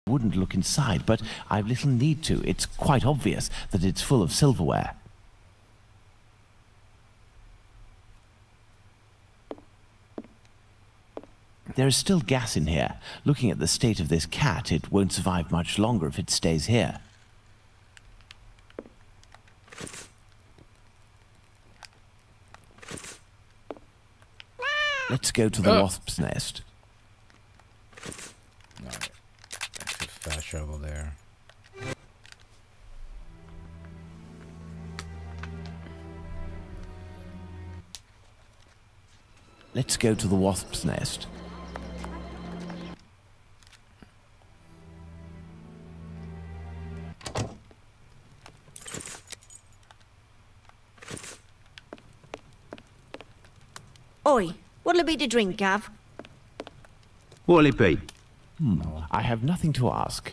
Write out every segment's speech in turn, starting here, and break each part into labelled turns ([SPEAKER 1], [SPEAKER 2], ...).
[SPEAKER 1] wouldn't look inside, but I've little need to. It's quite obvious that it's full of silverware. There is still gas in here. Looking at the state of this cat, it won't survive much longer if it stays here. Let's go to the wasp's nest.
[SPEAKER 2] Alright. That's a fast travel there.
[SPEAKER 1] Let's go to the wasp's nest.
[SPEAKER 3] Oi, what'll it be to drink, Gav?
[SPEAKER 4] What'll it be?
[SPEAKER 1] I have nothing to ask.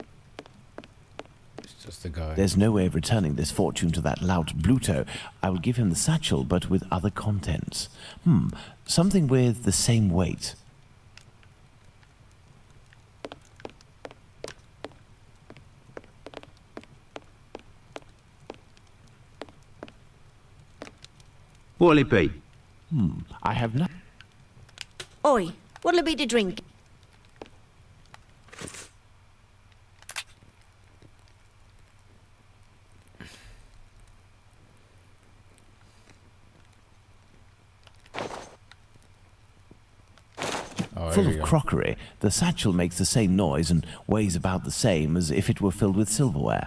[SPEAKER 2] It's just a guy.
[SPEAKER 1] There's no way of returning this fortune to that lout Bluto. I will give him the satchel, but with other contents. Something with the same weight.
[SPEAKER 4] What'll it be?
[SPEAKER 1] I have nothing.
[SPEAKER 3] Oi, what'll it be to drink?
[SPEAKER 1] Full of crockery, the satchel makes the same noise and weighs about the same as if it were filled with silverware.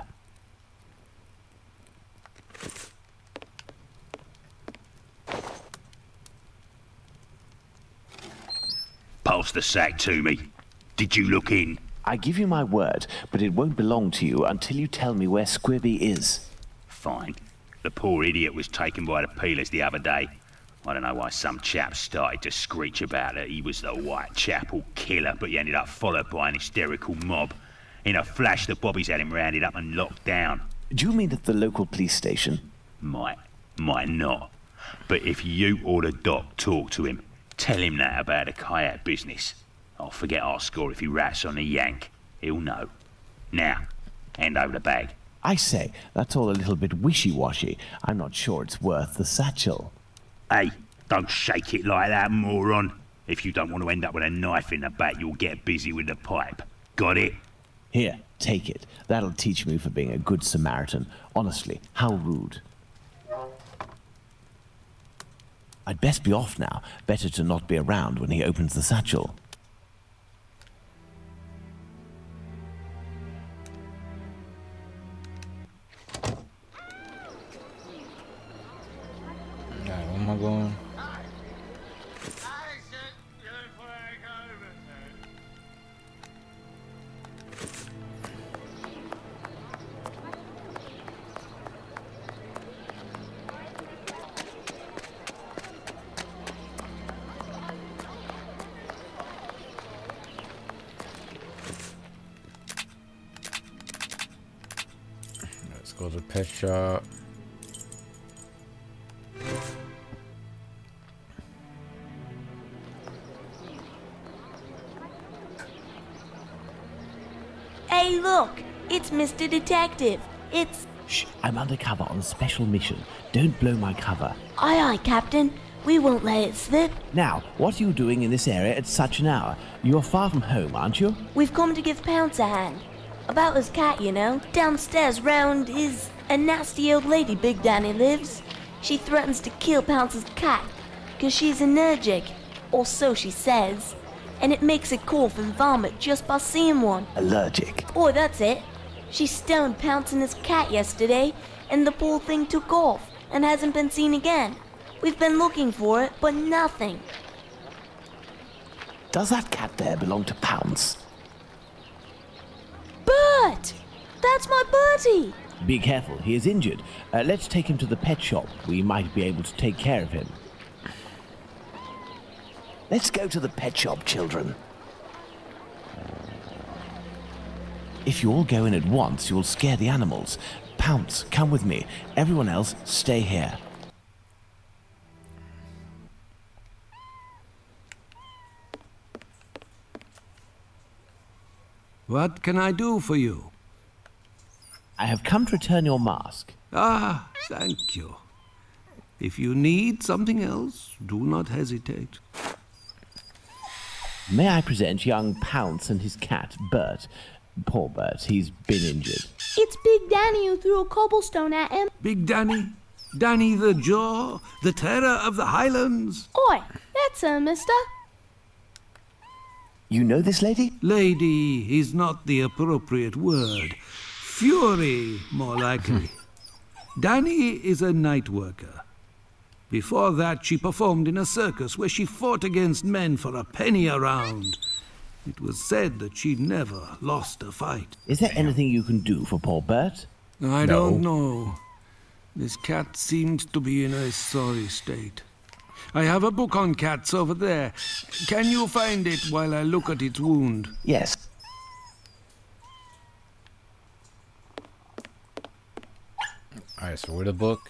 [SPEAKER 5] Pass the sack to me. Did you look in?
[SPEAKER 1] I give you my word, but it won't belong to you until you tell me where Squibby is.
[SPEAKER 5] Fine. The poor idiot was taken by the peelers the other day. I don't know why some chap started to screech about it. He was the Whitechapel killer, but he ended up followed by an hysterical mob. In a flash, the bobbies had him rounded up and locked down.
[SPEAKER 1] Do you mean at the local police station?
[SPEAKER 5] Might not. But if you or the doc talk to him, tell him that about the kayak business. I'll forget our score if he rats on the yank. He'll know. Now, hand over the bag.
[SPEAKER 1] I say, that's all a little bit wishy-washy. I'm not sure it's worth the satchel.
[SPEAKER 5] Hey, don't shake it like that, moron. If you don't want to end up with a knife in the back, you'll get busy with the pipe. Got it?
[SPEAKER 1] Here, take it. That'll teach me for being a good Samaritan. Honestly, how rude. I'd best be off now. Better to not be around when he opens the satchel.
[SPEAKER 2] Alright, where am I going? Let's go to the pet shop.
[SPEAKER 3] Hey, look! It's Mr. Detective. It's...
[SPEAKER 1] Shh, I'm undercover on a special mission. Don't blow my cover.
[SPEAKER 3] Aye, aye, Captain. We won't let it slip.
[SPEAKER 1] Now, what are you doing in this area at such an hour? You're far from home, aren't you?
[SPEAKER 3] We've come to give Pounce a hand. About his cat, you know. Downstairs round is a nasty old lady Big Danny lives. She threatens to kill Pounce's cat, 'cause she's allergic. Or so she says. And it makes it cough and vomit just by seeing one.
[SPEAKER 1] Allergic.
[SPEAKER 3] Oh, that's it. She stoned Pounce and his cat yesterday, and the poor thing took off and hasn't been seen again. We've been looking for it, but nothing.
[SPEAKER 1] Does that cat there belong to Pounce?
[SPEAKER 3] Bert! That's my Bertie!
[SPEAKER 1] Be careful, he is injured. Let's take him to the pet shop. We might be able to take care of him. Let's go to the pet shop, children. If you all go in at once, you'll scare the animals. Pounce, come with me. Everyone else, stay here.
[SPEAKER 6] What can I do for you?
[SPEAKER 1] I have come to return your mask.
[SPEAKER 6] Ah, thank you. If you need something else, do not hesitate.
[SPEAKER 1] May I present young Pounce and his cat, Bert? Poor Bert, he's been injured.
[SPEAKER 7] It's Big Danny who threw a cobblestone at him.
[SPEAKER 6] Big Danny? Danny the Jaw? The terror of the Highlands?
[SPEAKER 7] Oi, that's her, mister.
[SPEAKER 1] You know this lady?
[SPEAKER 6] Lady is not the appropriate word. Fury, more likely. Danny is a night worker. Before that, she performed in a circus where she fought against men for a penny a round. It was said that she never lost a fight.
[SPEAKER 1] Is there anything you can do for poor Bert?
[SPEAKER 6] I don't know. This cat seems to be in a sorry state. I have a book on cats over there. Can you find it while I look at its wound?
[SPEAKER 1] Yes.
[SPEAKER 2] Alright, so where the book?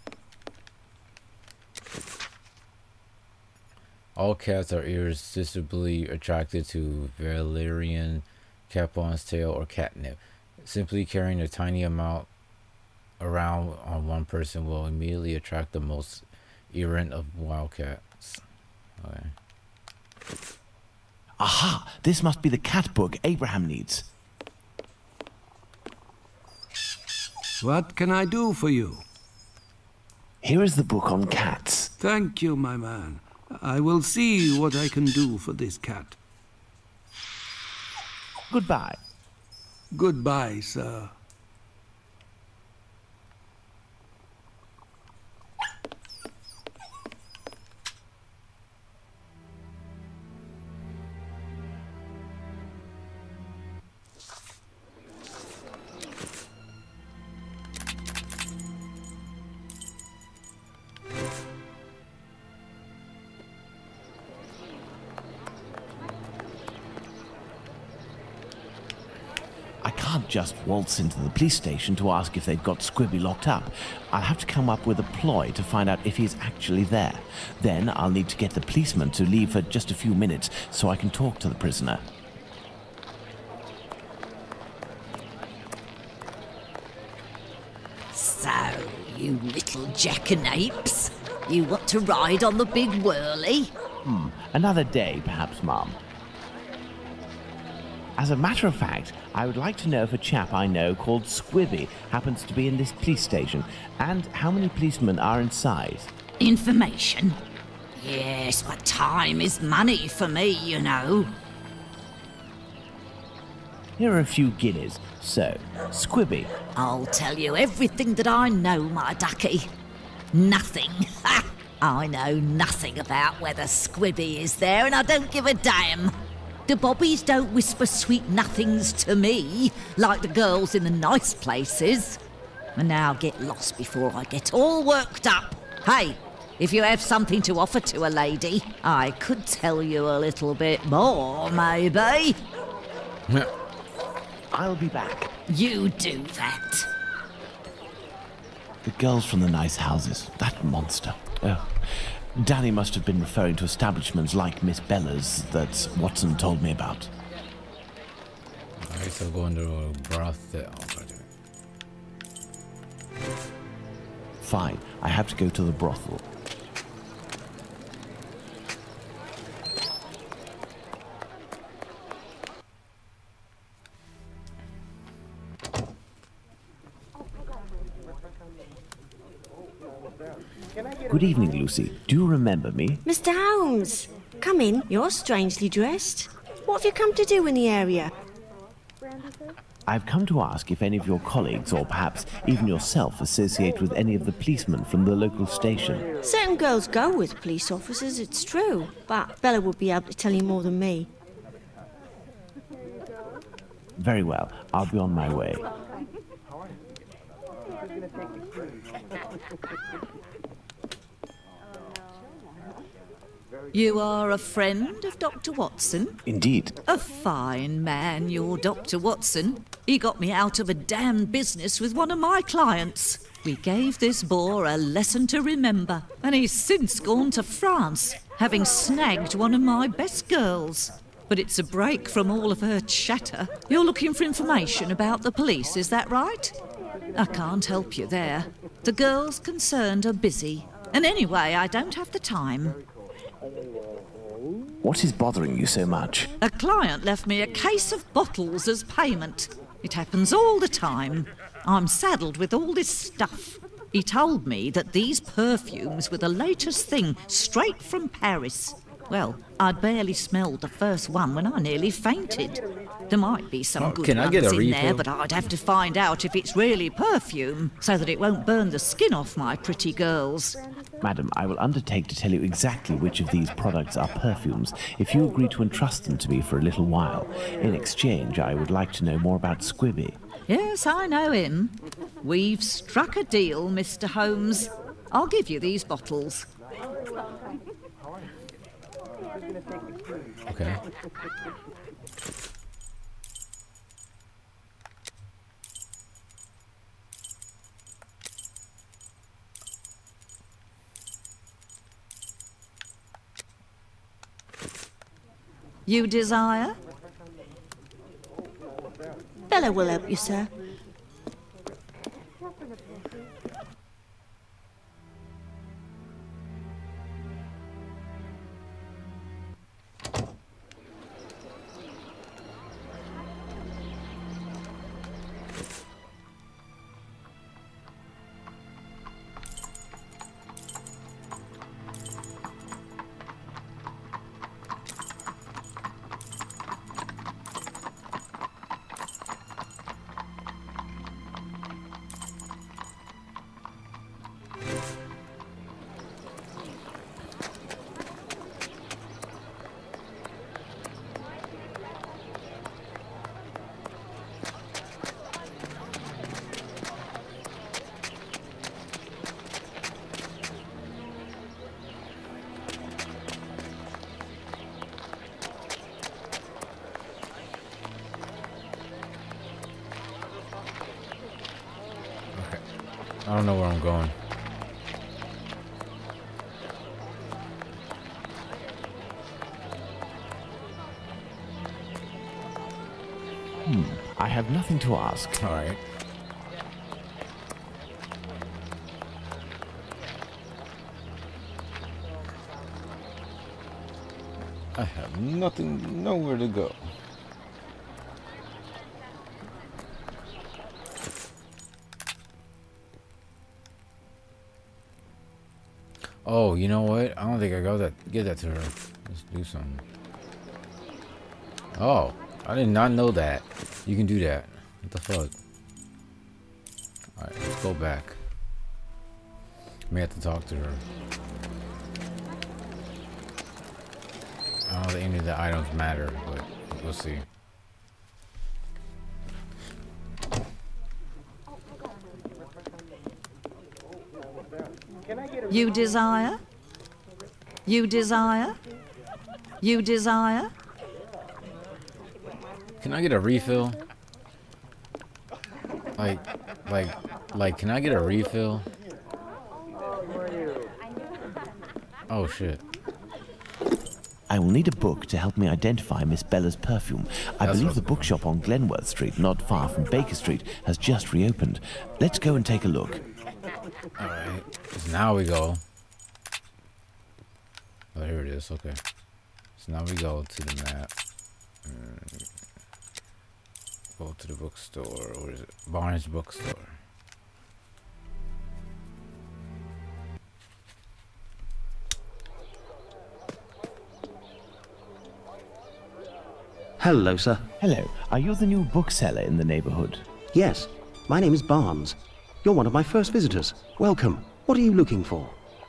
[SPEAKER 2] All cats are irresistibly attracted to valerian, capon's tail, or catnip. Simply carrying a tiny amount around on one person will immediately attract the most errant of wildcats. Okay.
[SPEAKER 1] Aha! This must be the cat book Abraham needs.
[SPEAKER 6] What can I do for you?
[SPEAKER 1] Here is the book on cats.
[SPEAKER 6] Thank you, my man. I will see what I can do for this cat.
[SPEAKER 1] Goodbye.
[SPEAKER 6] Goodbye, sir.
[SPEAKER 1] I can't just waltz into the police station to ask if they've got Squibby locked up. I'll have to come up with a ploy to find out if he's actually there. Then I'll need to get the policeman to leave for just a few minutes so I can talk to the prisoner.
[SPEAKER 8] So, you little jackanapes, you want to ride on the big whirly?
[SPEAKER 1] Another day, perhaps, Mum. As a matter of fact, I would like to know if a chap I know called Squibby happens to be in this police station, and how many policemen are inside.
[SPEAKER 8] Information? Yes, but time is money for me, you know.
[SPEAKER 1] Here are a few guineas. So, Squibby.
[SPEAKER 8] I'll tell you everything that I know, my ducky. Nothing. Ha! I know nothing about whether Squibby is there, and I don't give a damn. The bobbies don't whisper sweet nothings to me, like the girls in the nice places. And now get lost before I get all worked up. Hey, if you have something to offer to a lady, I could tell you a little bit more, maybe.
[SPEAKER 1] I'll be back.
[SPEAKER 8] You do that.
[SPEAKER 1] The girls from the nice houses. That monster. Oh. Danny must have been referring to establishments like Miss Bella's that Watson told me about.
[SPEAKER 2] Alright, so go into a brothel.
[SPEAKER 1] Fine, I have to go to the brothel. Good evening, Lucy. Do you remember me?
[SPEAKER 9] Mr. Holmes, come in. You're strangely dressed. What have you come to do in the area?
[SPEAKER 1] I've come to ask if any of your colleagues, or perhaps even yourself, associate with any of the policemen from the local station.
[SPEAKER 9] Certain girls go with police officers, it's true, but Bella would be able to tell you more than me.
[SPEAKER 1] Very well. I'll be on my way.
[SPEAKER 8] You are a friend of Dr. Watson?
[SPEAKER 1] Indeed.
[SPEAKER 8] A fine man, your Dr. Watson. He got me out of a damn business with one of my clients. We gave this boor a lesson to remember, and he's since gone to France, having snagged one of my best girls. but it's a break from all of her chatter. You're looking for information about the police, is that right? I can't help you there. The girls concerned are busy. And anyway, I don't have the time.
[SPEAKER 1] What is bothering you so much?
[SPEAKER 8] A client left me a case of bottles as payment. It happens all the time. I'm saddled with all this stuff. He told me that these perfumes were the latest thing, straight from Paris. Well, I'd barely smelled the first one when I nearly fainted. There might be some good ones in there, but I'd have to find out if it's really perfume, so that it won't burn the skin off my pretty girls.
[SPEAKER 1] Madam, I will undertake to tell you exactly which of these products are perfumes, if you agree to entrust them to me for a little while. In exchange, I would like to know more about Squibby.
[SPEAKER 8] Yes, I know him. We've struck a deal, Mr. Holmes. I'll give you these bottles.
[SPEAKER 2] Okay.
[SPEAKER 8] You desire?
[SPEAKER 9] Bella will help you, sir.
[SPEAKER 2] I don't know where I'm going.
[SPEAKER 1] I have nothing to ask.
[SPEAKER 2] All right. I have nothing, nowhere to go. Oh, you know what? I don't think I got that. Give that to her. Let's do something. Oh, I did not know that. You can do that. What the fuck? Alright, let's go back. May have to talk to her. I don't think any of the items matter, but we'll see.
[SPEAKER 8] You desire? You desire? You desire?
[SPEAKER 2] Can I get a refill? Like, can I get a refill? Oh, shit.
[SPEAKER 1] I will need a book to help me identify Miss Bella's perfume. I believe the bookshop on Glenworth Street, not far from Baker Street, has just reopened. Let's go and take a look.
[SPEAKER 2] Alright, so now we go. Oh, here it is, okay. So now we go to the map. Go to the bookstore. Where is it? Barnes Bookstore.
[SPEAKER 10] Hello, sir.
[SPEAKER 1] Hello. Are you the new bookseller in the neighborhood?
[SPEAKER 10] Yes. My name is Barnes. You're one of my first visitors. Welcome. What are you looking for?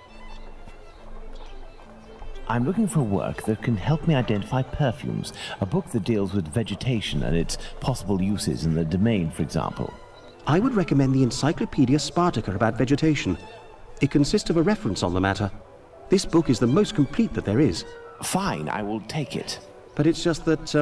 [SPEAKER 1] I'm looking for work that can help me identify perfumes. A book that deals with vegetation and its possible uses in the domain, for example.
[SPEAKER 10] I would recommend the Encyclopedia Spartica about vegetation. It consists of a reference on the matter. This book is the most complete that there is.
[SPEAKER 1] Fine, I will take it.
[SPEAKER 10] But it's just that,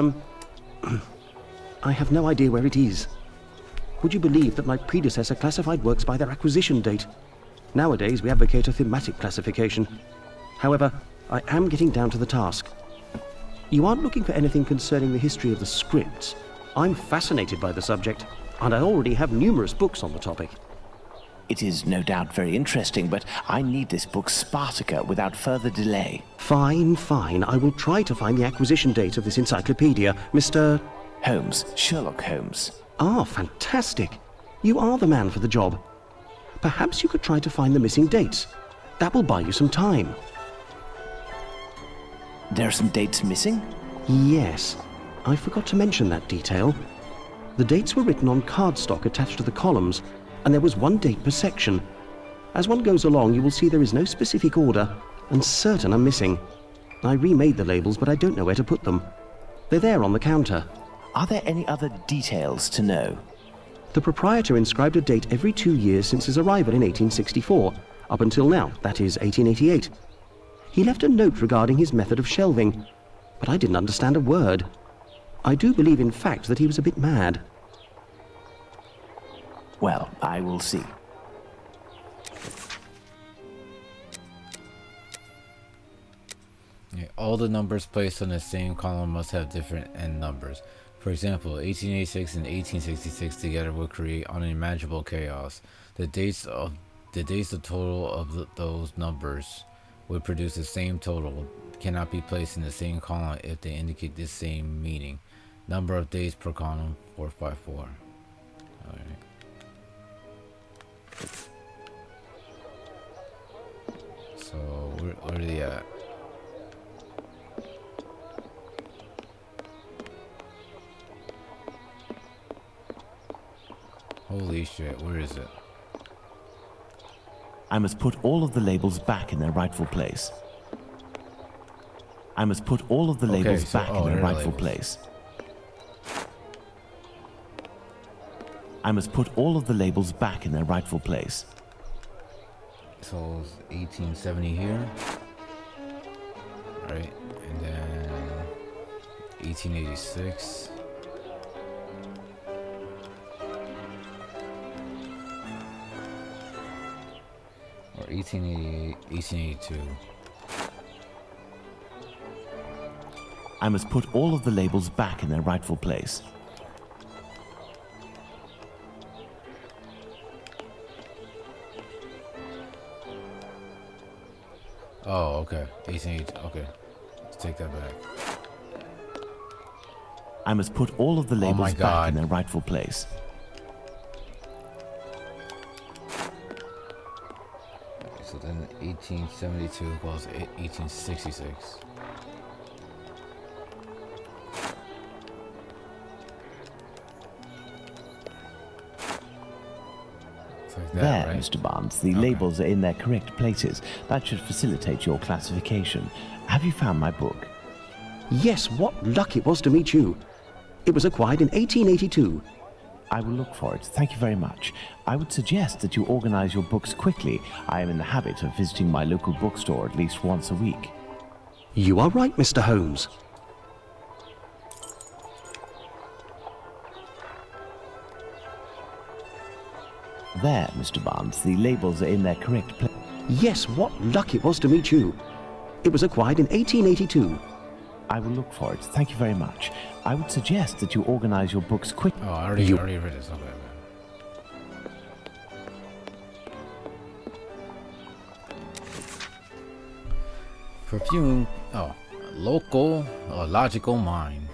[SPEAKER 10] I have no idea where it is. Would you believe that my predecessor classified works by their acquisition date? Nowadays, we advocate a thematic classification. However, I am getting down to the task. You aren't looking for anything concerning the history of the scripts. I'm fascinated by the subject, and I already have numerous books on the topic.
[SPEAKER 1] It is no doubt very interesting, but I need this book Spartacus without further delay.
[SPEAKER 10] Fine, fine. I will try to find the acquisition date of this encyclopedia, Mr.
[SPEAKER 1] Holmes, Sherlock Holmes.
[SPEAKER 10] Ah, fantastic. You are the man for the job. Perhaps you could try to find the missing dates. That will buy you some time.
[SPEAKER 1] There are some dates missing?
[SPEAKER 10] Yes. I forgot to mention that detail. The dates were written on cardstock attached to the columns, and there was one date per section. As one goes along, you will see there is no specific order, and certain are missing. I remade the labels, but I don't know where to put them. They're there on the counter.
[SPEAKER 1] Are there any other details to know?
[SPEAKER 10] The proprietor inscribed a date every 2 years since his arrival in 1864, up until now, that is 1888. He left a note regarding his method of shelving, but I didn't understand a word. I do believe, in fact, that he was a bit mad.
[SPEAKER 1] Well, I will see.
[SPEAKER 2] Yeah, all the numbers placed on the same column must have different end numbers. For example, 1886 and 1866 together will create unimaginable chaos. The dates of total of those numbers would produce the same total, cannot be placed in the same column if they indicate the same meaning. Number of days per column, 454. Alright. So, where are they at? Holy shit, where is it?
[SPEAKER 1] I must put all of the labels back in their rightful place. I must put all of the labels back in their rightful place. I must put all of the labels back in their rightful place.
[SPEAKER 2] So, 1870 here. Right, and then 1886. Or 1888, 1882.
[SPEAKER 1] I must put all of the labels back in their rightful place.
[SPEAKER 2] Oh, okay. 1880. Okay. Let's take that back.
[SPEAKER 1] I must put all of the labels back in their rightful place.
[SPEAKER 2] So then 1872 equals 1866. Like that,
[SPEAKER 1] there,
[SPEAKER 2] right?
[SPEAKER 1] Mr. Barnes, the labels are in their correct places. That should facilitate your classification. Have you found my book?
[SPEAKER 10] Yes, what luck it was to meet you. It was acquired in 1882.
[SPEAKER 1] I will look for it. Thank you very much. I would suggest that you organize your books quickly. I am in the habit of visiting my local bookstore at least once a week.
[SPEAKER 10] You are right, Mr. Holmes.
[SPEAKER 1] There, Mr. Barnes, the labels are in their correct place.
[SPEAKER 10] Yes, what luck it was to meet you. It was acquired in 1882.
[SPEAKER 1] I will look for it. Thank you very much. I would suggest that you organize your books quickly.
[SPEAKER 2] Oh, I already read this. Okay, man. Perfume. Oh, local, logical mind.